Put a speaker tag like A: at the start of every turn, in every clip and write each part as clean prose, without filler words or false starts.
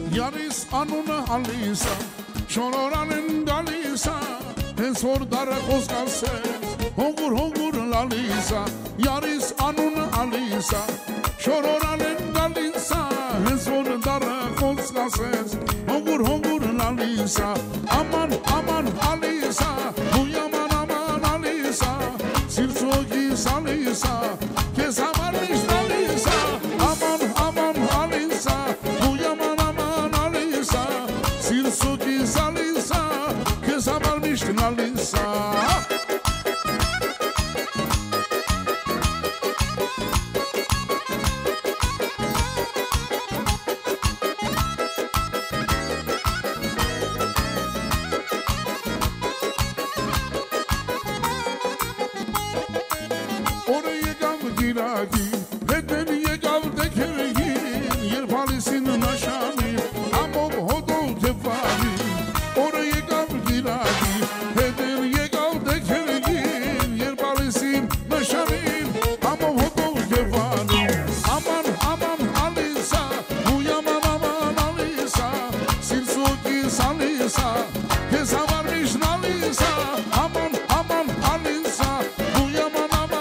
A: Iar-is anul Alisa Șororan Galisa Ensor dara coscase Hongur hongur Alisa Iar-is anul Alisa Șororan Galisa Ensor dara coscase Hongur hongur Alisa Aman aman Alisa Uyaman aman Alisa Sirsogi Salisa Kesamarish Alisa Aman aman Alisa Uyaman aman Alisa Sirsogi Salisa Kesamarish Alisa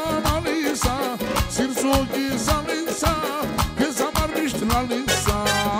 A: Alisa